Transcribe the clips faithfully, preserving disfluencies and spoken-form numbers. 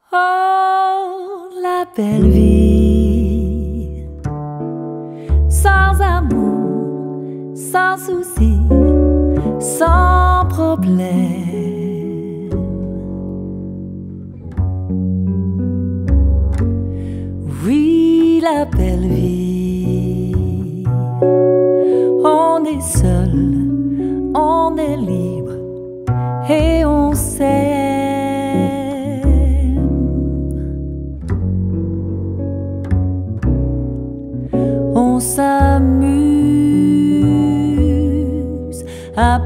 Oh, la belle vie, sans amour, sans souci, sans problème. Oui, la belle vie, on est seul, on est libre et on s'aime. On s'amuse à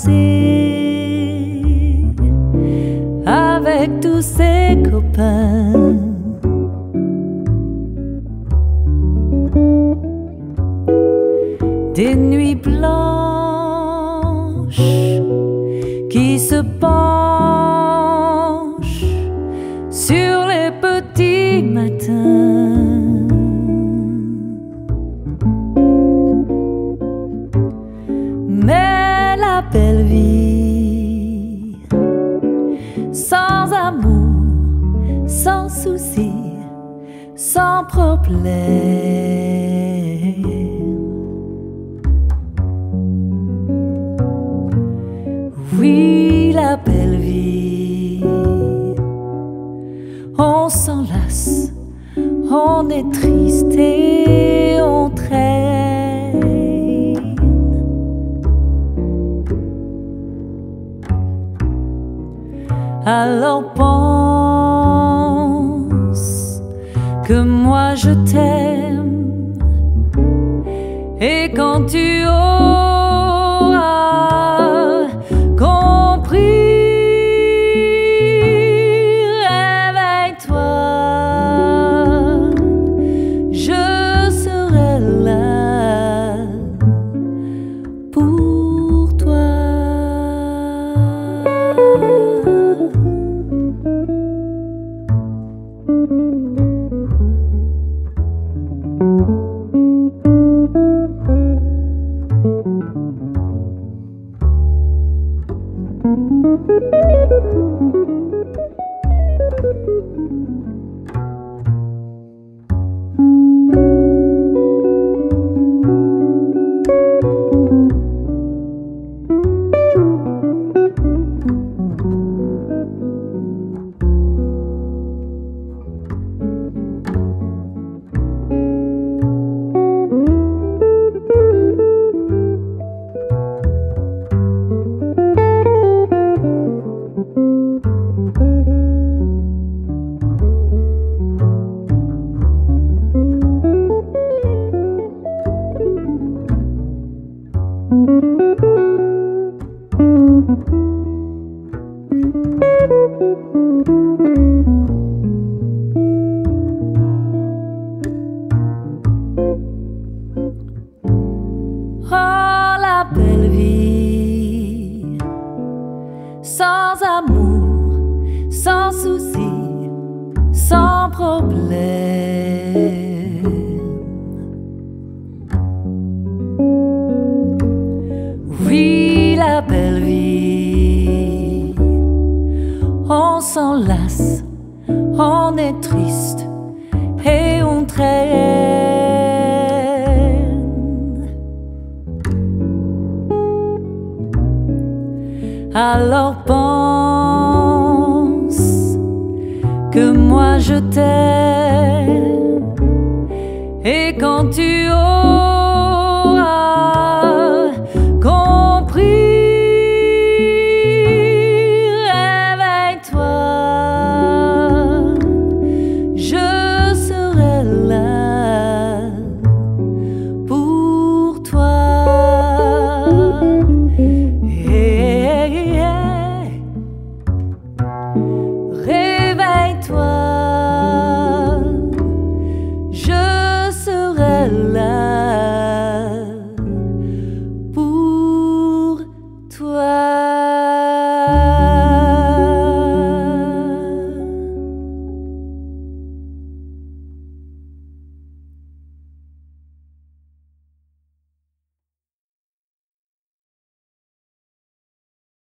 passer avec tous ses copains. Des nuits blanches qui se penchent sur les petits matins. Mais la belle vie, sans amour, sans souci, sans problème. Oui, la belle vie, on s'enlace, on est triste et on traîne. Alors pense que moi je t'aime, et quand tu auras compris, réveille-toi, je serai là pour toi. Oh, la belle vie, sans amour, sans souci, sans problème. Oui, la belle vie, on s'enlace, on est triste et on traîne. Alors pense que moi je t'aime, et quand tu auras